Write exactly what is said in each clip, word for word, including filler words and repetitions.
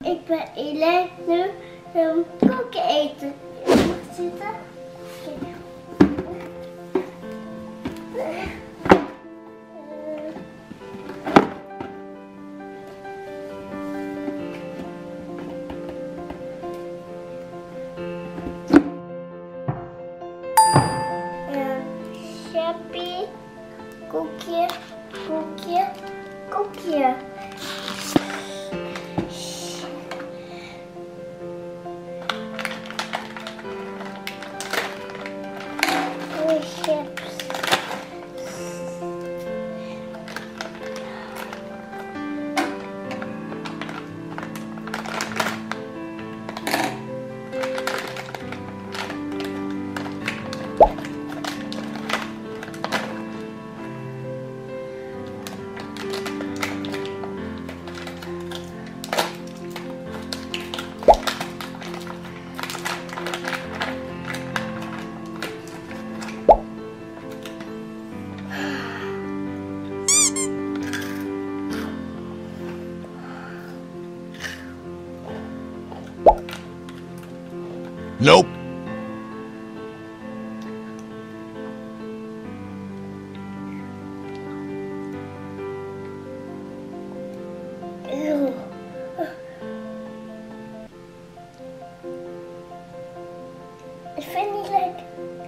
Ik ben Elaine nu um, koekje eten. Je mag zitten. Chappie, koekje, koekje, koekje. Chips. Nope. Ew. Ik vind het niet lekker.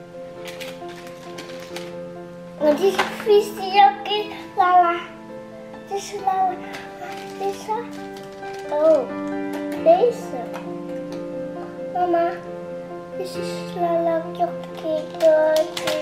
Want die is vies, die ook is lala. Het is lala. Deze. Oh, deze. Mama, dit is lala chocolate.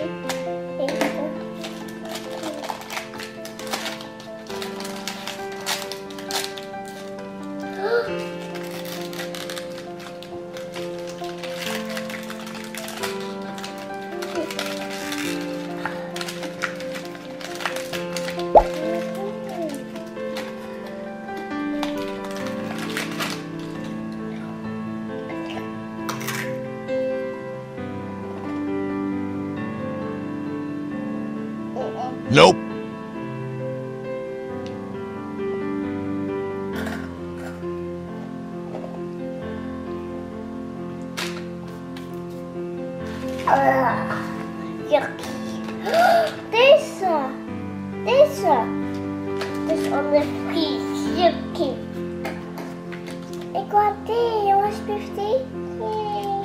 Nope. Uh, yucky. Deze. Deze. Dit is on the fiets. Yucky. Ik wil die, jongens, alsjeblieft. Yay.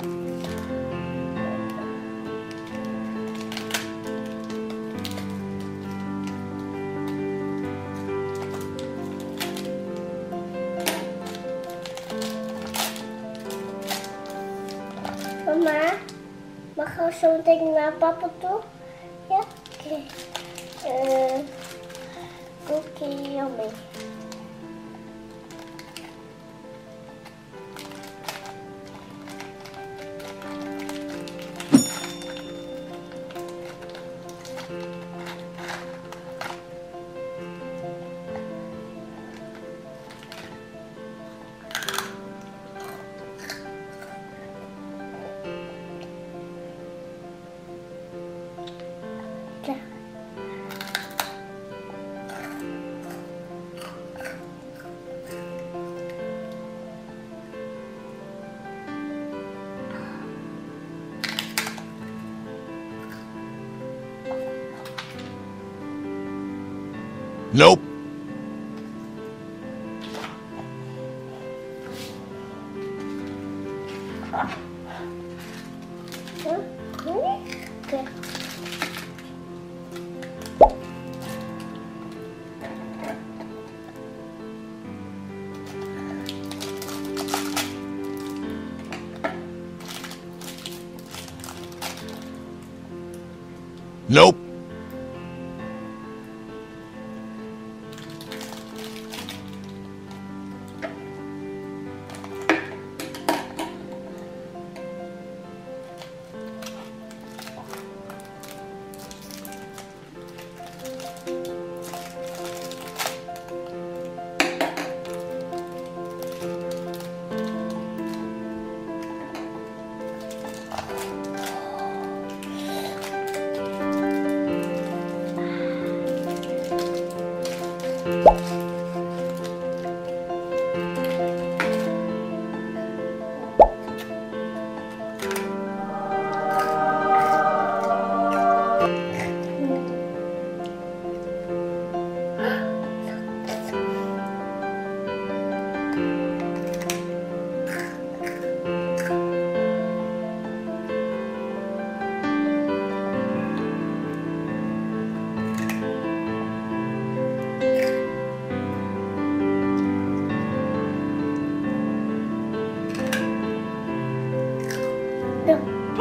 Mama, mag ik zo meteen naar papa toe? Ja? Oké. Okay. Uh, Oké, yummy. Nope. Nope.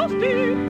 Frosty.